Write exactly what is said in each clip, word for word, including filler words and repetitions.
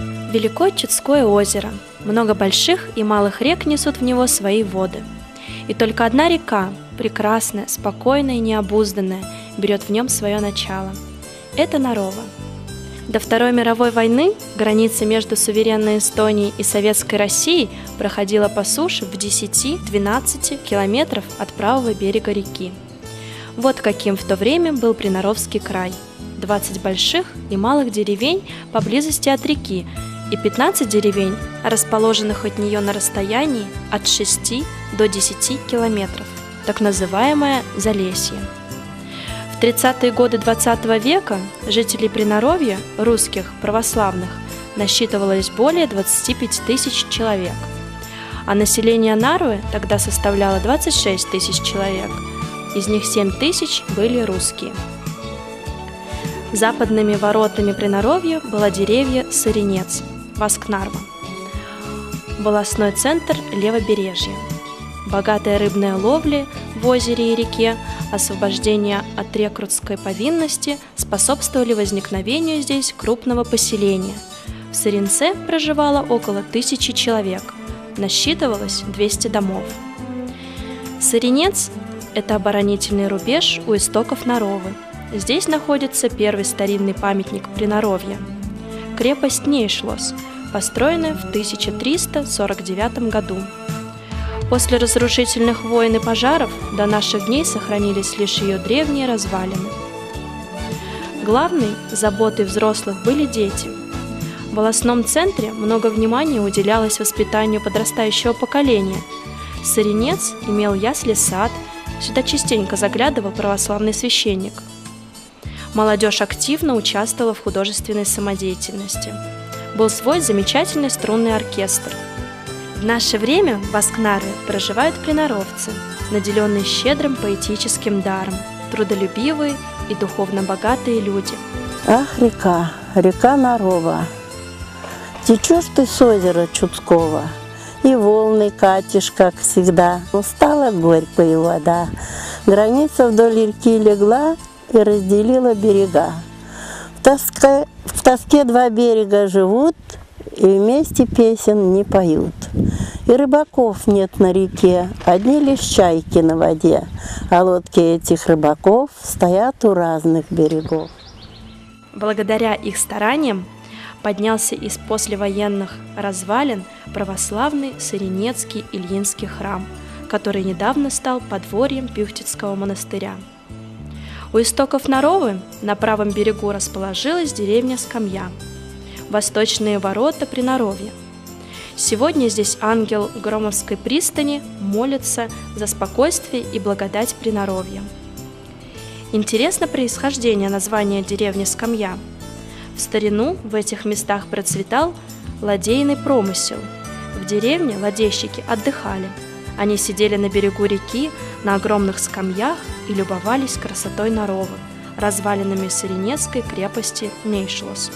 Великое Чудское озеро. Много больших и малых рек несут в него свои воды. И только одна река, прекрасная, спокойная и необузданная, берет в нем свое начало. Это Нарова. До Второй мировой войны граница между суверенной Эстонией и Советской Россией проходила по суше в десяти-двенадцати километров от правого берега реки. Вот каким в то время был Приноровский край. двадцать больших и малых деревень поблизости от реки и пятнадцать деревень, расположенных от нее на расстоянии от шести до десяти километров, так называемое Залесье. В тридцатые годы двадцатого века жителей Приноровья, русских, православных, насчитывалось более двадцати пяти тысяч человек, а население Нарвы тогда составляло двадцать шесть тысяч человек, из них семь тысяч были русские. Западными воротами Приноровья была деревня Сыренец, Васкнарва, волостной центр Левобережья. Богатая рыбная ловля в озере и реке, освобождение от рекрутской повинности способствовали возникновению здесь крупного поселения. В Сыренце проживало около тысячи человек, насчитывалось двести домов. Сыренец – это оборонительный рубеж у истоков Наровы. Здесь находится первый старинный памятник Приноровья – крепость Нейшлос, построенная в тысяча триста сорок девятом году. После разрушительных войн и пожаров до наших дней сохранились лишь ее древние развалины. Главной заботой взрослых были дети. В волостном центре много внимания уделялось воспитанию подрастающего поколения. Сыренец имел ясли-сад, сюда частенько заглядывал православный священник. Молодежь активно участвовала в художественной самодеятельности. Был свой замечательный струнный оркестр. В наше время в Васкнарве проживают приноровцы, наделенные щедрым поэтическим даром, трудолюбивые и духовно богатые люди. Ах, река, река Нарова, течешь ты с озера Чудского, и волны катишь, как всегда. Устала горькая вода, граница вдоль реки легла и разделила берега. В тоске, в тоске два берега живут, и вместе песен не поют. И рыбаков нет на реке, одни лишь чайки на воде, а лодки этих рыбаков стоят у разных берегов. Благодаря их стараниям поднялся из послевоенных развалин православный Сыренецкий Ильинский храм, который недавно стал подворьем Пюхтицкого монастыря. У истоков Наровы на правом берегу расположилась деревня Скамья, восточные ворота Приноровья. Сегодня здесь ангел Громовской пристани молится за спокойствие и благодать Приноровья. Интересно происхождение названия деревни Скамья. В старину в этих местах процветал ладейный промысел. В деревне ладейщики отдыхали. Они сидели на берегу реки на огромных скамьях и любовались красотой Наровы, развалинами Сыренецкой крепости Нейшлос.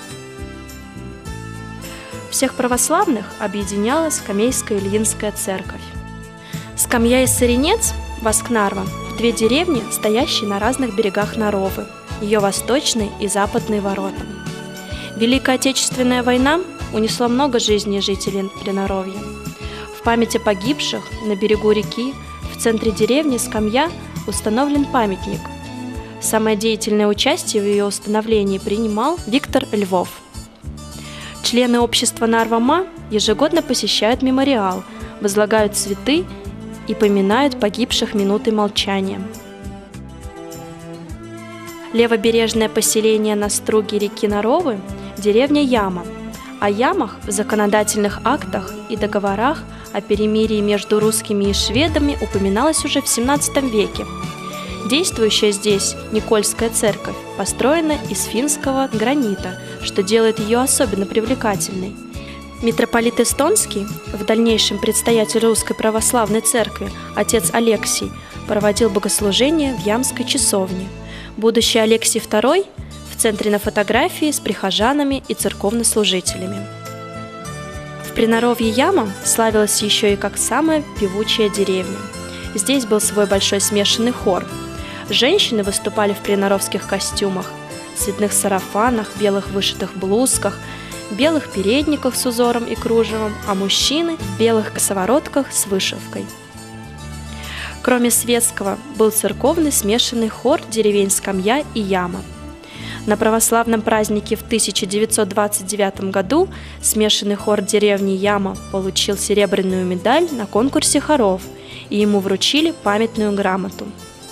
Всех православных объединяла Скамейская Ильинская церковь. Скамья и Сыренец, Васкнарва – две деревни, стоящие на разных берегах Наровы, ее восточные и западные ворота. Великая Отечественная война унесла много жизней жителей Приноровья. В память о погибших на берегу реки в центре деревни Скамья установлен памятник. Самое деятельное участие в ее установлении принимал Виктор Львов. Члены общества Нарва-Ма ежегодно посещают мемориал, возлагают цветы и поминают погибших минутой молчания. Левобережное поселение на струге реки Наровы – деревня Яма. О ямах в законодательных актах и договорах о перемирии между русскими и шведами упоминалось уже в семнадцатом веке. Действующая здесь Никольская церковь построена из финского гранита, что делает ее особенно привлекательной. Митрополит Эстонский, в дальнейшем предстоятель Русской Православной Церкви, отец Алексий, проводил богослужение в Ямской часовне. Будущий Алексий второй в центре на фотографии с прихожанами и церковнослужителями. В Приноровье Яма славилась еще и как самая певучая деревня. Здесь был свой большой смешанный хор. Женщины выступали в приноровских костюмах, цветных сарафанах, белых вышитых блузках, в белых передниках с узором и кружевом, а мужчины в белых косоворотках с вышивкой. Кроме светского, был церковный смешанный хор деревень Скамья и Яма. На православном празднике в тысяча девятьсот двадцать девятом году смешанный хор деревни Яма получил серебряную медаль на конкурсе хоров, и ему вручили памятную грамоту.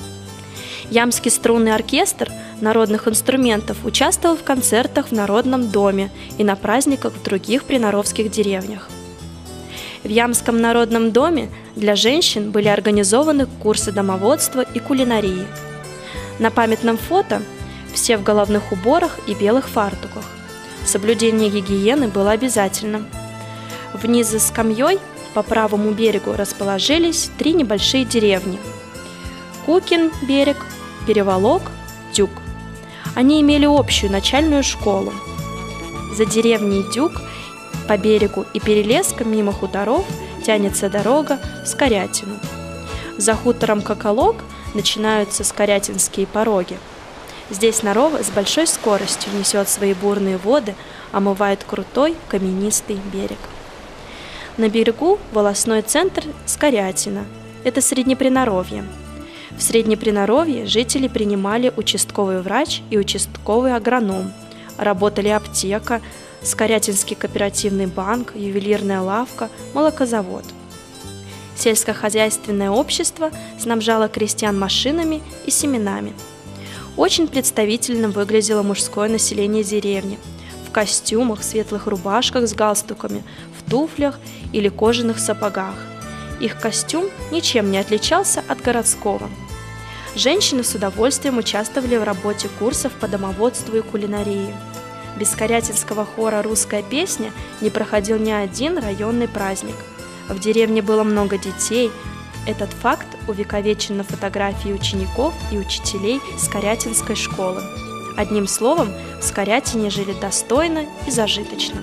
Ямский струнный оркестр народных инструментов участвовал в концертах в Народном доме и на праздниках в других приноровских деревнях. В Ямском народном доме для женщин были организованы курсы домоводства и кулинарии. На памятном фото все в головных уборах и белых фартуках. Соблюдение гигиены было обязательным. Вниз за скамьей по правому берегу расположились три небольшие деревни: Кукин берег, Переволок, Дюк. Они имели общую начальную школу. За деревней Дюк по берегу и перелескам мимо хуторов тянется дорога в Скорятину. За хутором Коколок начинаются скорятинские пороги. Здесь Нарова с большой скоростью несет свои бурные воды, омывает крутой каменистый берег. На берегу волостной центр Скорятина. Это Среднеприноровье. В Среднеприноровье жители принимали участковый врач и участковый агроном. Работали аптека, Скорятинский кооперативный банк, ювелирная лавка, молокозавод. Сельскохозяйственное общество снабжало крестьян машинами и семенами. Очень представительно выглядело мужское население деревни. В костюмах, светлых рубашках с галстуками, в туфлях или кожаных сапогах. Их костюм ничем не отличался от городского. Женщины с удовольствием участвовали в работе курсов по домоводству и кулинарии. Без скорятинского хора «Русская песня» не проходил ни один районный праздник. В деревне было много детей. Этот факт увековечен на фотографии учеников и учителей Скорятинской школы. Одним словом, в Скорятине жили достойно и зажиточно.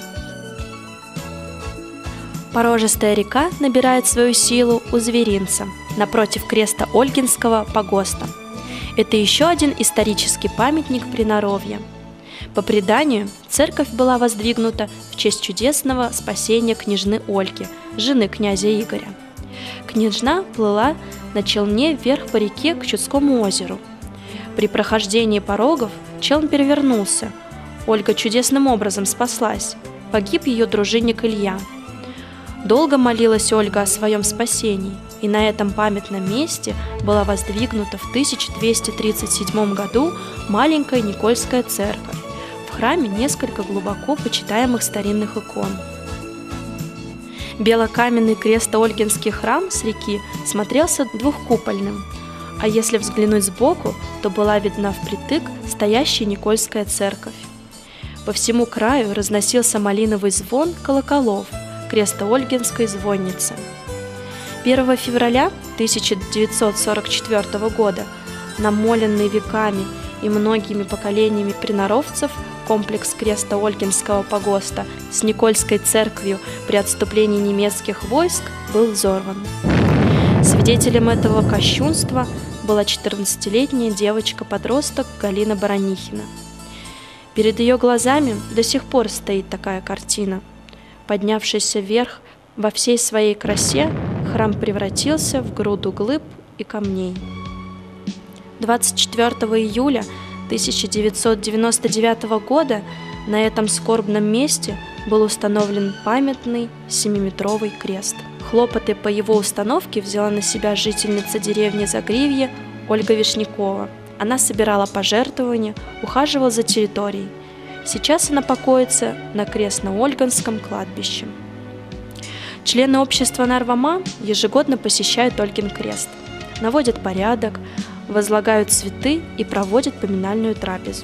Порожистая река набирает свою силу у Зверинца, напротив креста Ольгинского погоста. Это еще один исторический памятник Приноровья. По преданию, церковь была воздвигнута в честь чудесного спасения княжны Ольги, жены князя Игоря. Княжна плыла на челне вверх по реке к Чудскому озеру. При прохождении порогов челн перевернулся. Ольга чудесным образом спаслась. Погиб ее дружинник Илья. Долго молилась Ольга о своем спасении, и на этом памятном месте была воздвигнута в тысяча двести тридцать седьмом году маленькая Никольская церковь. В храме несколько глубоко почитаемых старинных икон. Белокаменный крест-Ольгинский храм с реки смотрелся двухкупольным, а если взглянуть сбоку, то была видна впритык стоящая Никольская церковь. По всему краю разносился малиновый звон колоколов Креsto-Ольгинской звонницы. первого февраля тысяча девятьсот сорок четвёртого года, намоленный веками и многими поколениями приноровцев, комплекс Креsto-Ольгинского погоста с Никольской церковью при отступлении немецких войск был взорван. Свидетелем этого кощунства была четырнадцатилетняя девочка-подросток Галина Баранихина. Перед ее глазами до сих пор стоит такая картина. Поднявшийся вверх во всей своей красе, храм превратился в груду глыб и камней. двадцать четвёртого июля тысяча девятьсот девяносто девятого года на этом скорбном месте был установлен памятный семиметровый крест. Хлопоты по его установке взяла на себя жительница деревни Загривье Ольга Вишнякова. Она собирала пожертвования, ухаживала за территорией. Сейчас она покоится на Крестно-Ольгинском кладбище. Члены общества Нарвама ежегодно посещают Ольгин крест, наводят порядок, возлагают цветы и проводят поминальную трапезу.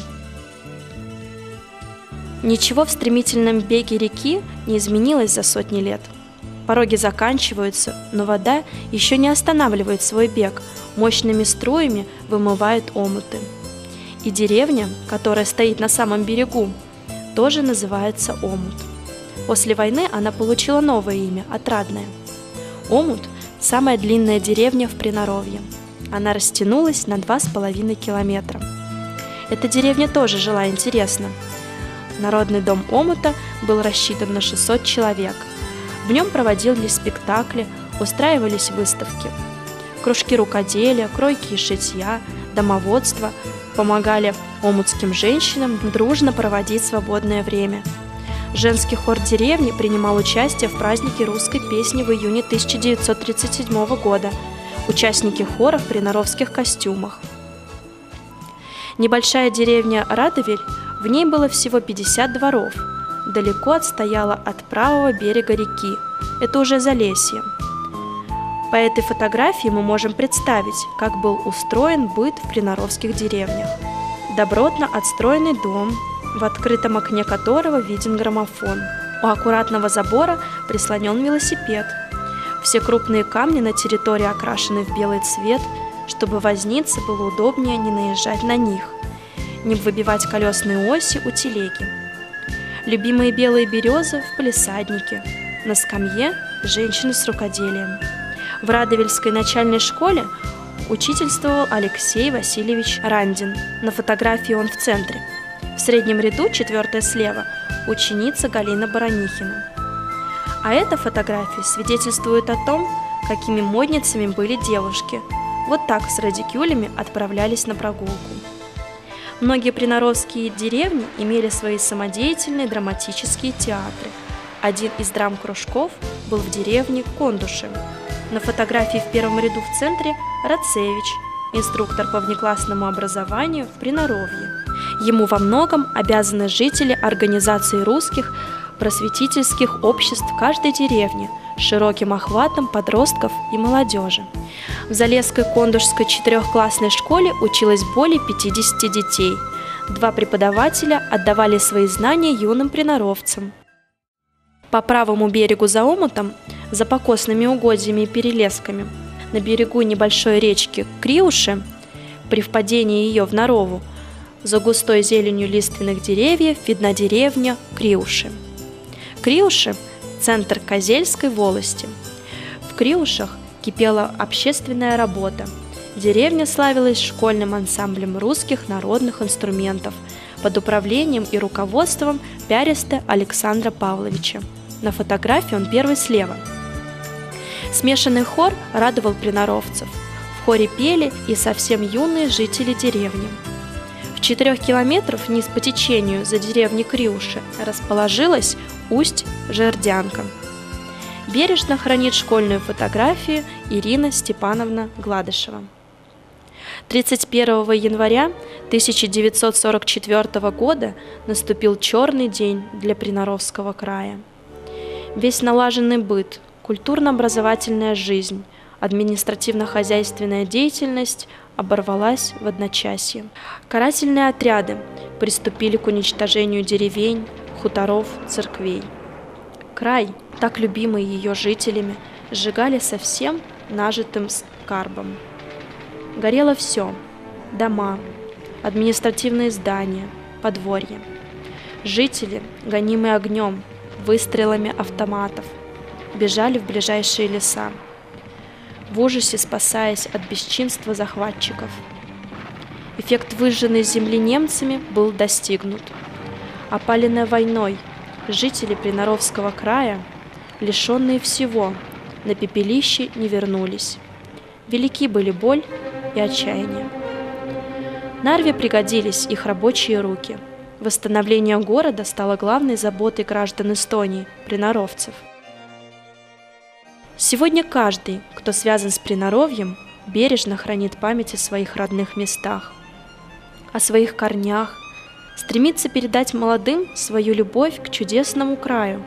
Ничего в стремительном беге реки не изменилось за сотни лет. Пороги заканчиваются, но вода еще не останавливает свой бег, мощными струями вымывает омуты. И деревня, которая стоит на самом берегу, тоже называется Омут. После войны она получила новое имя – Отрадное. Омут – самая длинная деревня в Приноровье. Она растянулась на два с половиной километра. Эта деревня тоже жила интересно. Народный дом Омута был рассчитан на шестьсот человек. В нем проводились спектакли, устраивались выставки. Кружки рукоделия, кройки и шитья, домоводство помогали омутским женщинам дружно проводить свободное время. Женский хор деревни принимал участие в празднике русской песни в июне тысяча девятьсот тридцать седьмого года. Участники хора в приноровских костюмах. Небольшая деревня Радовель, в ней было всего пятьдесят дворов. Далеко отстояла от правого берега реки. Это уже Залесье. По этой фотографии мы можем представить, как был устроен быт в приноровских деревнях. Добротно отстроенный дом, в открытом окне которого виден граммофон. У аккуратного забора прислонен велосипед. Все крупные камни на территории окрашены в белый цвет, чтобы вознице было удобнее не наезжать на них, не выбивать колесные оси у телеги. Любимые белые березы в палисаднике. На скамье женщины с рукоделием. В Радовельской начальной школе учительствовал Алексей Васильевич Рандин. На фотографии он в центре. В среднем ряду, четвертая слева, ученица Галина Баранихина. А эта фотография свидетельствует о том, какими модницами были девушки. Вот так с радикюлями отправлялись на прогулку. Многие приноровские деревни имели свои самодеятельные драматические театры. Один из драм-кружков был в деревне Кондуши. На фотографии в первом ряду в центре Рацевич, инструктор по внеклассному образованию в Приноровье. Ему во многом обязаны жители организации русских просветительских обществ каждой деревни с широким охватом подростков и молодежи. В Залесской Кондушской четырехклассной школе училось более пятидесяти детей. Два преподавателя отдавали свои знания юным приноровцам. По правому берегу за омутом, за покосными угодьями и перелесками, на берегу небольшой речки Криуши, при впадении ее в Нарову, за густой зеленью лиственных деревьев видна деревня Криуши. Криуши – центр Козельской волости. В Криушах кипела общественная работа. Деревня славилась школьным ансамблем русских народных инструментов под управлением и руководством пяриста Александра Павловича. На фотографии он первый слева. Смешанный хор радовал приноровцев. В хоре пели и совсем юные жители деревни. В четырех километрах вниз по течению за деревней Криуши расположилась Усть-Жердянка. Бережно хранит школьную фотографию Ирина Степановна Гладышева. тридцать первого января тысяча девятьсот сорок четвёртого года наступил черный день для Приноровского края. Весь налаженный быт, культурно-образовательная жизнь, административно-хозяйственная деятельность оборвалась в одночасье. Карательные отряды приступили к уничтожению деревень, хуторов, церквей. Край, так любимый ее жителями, сжигали совсем нажитым скарбом. Горело все – дома, административные здания, подворья. Жители, гонимые огнем, выстрелами автоматов, бежали в ближайшие леса, в ужасе спасаясь от бесчинства захватчиков. Эффект выжженной земли немцами был достигнут. Опаленные войной, жители Приноровского края, лишенные всего, на пепелище не вернулись. Велики были боль и отчаяние. Нарве пригодились их рабочие руки. Восстановление города стало главной заботой граждан Эстонии, приноровцев. Сегодня каждый, кто связан с Приноровьем, бережно хранит память о своих родных местах, о своих корнях, стремится передать молодым свою любовь к чудесному краю.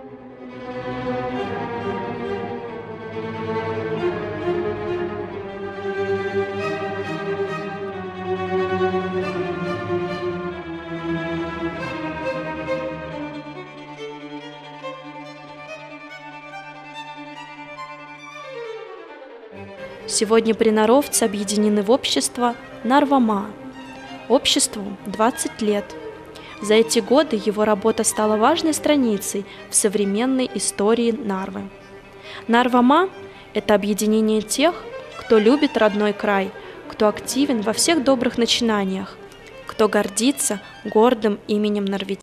Сегодня приноровцы объединены в общество Нарва-Ма. Обществу двадцать лет. За эти годы его работа стала важной страницей в современной истории Нарвы. Нарва-Ма – это объединение тех, кто любит родной край, кто активен во всех добрых начинаниях, кто гордится гордым именем норвегийцев.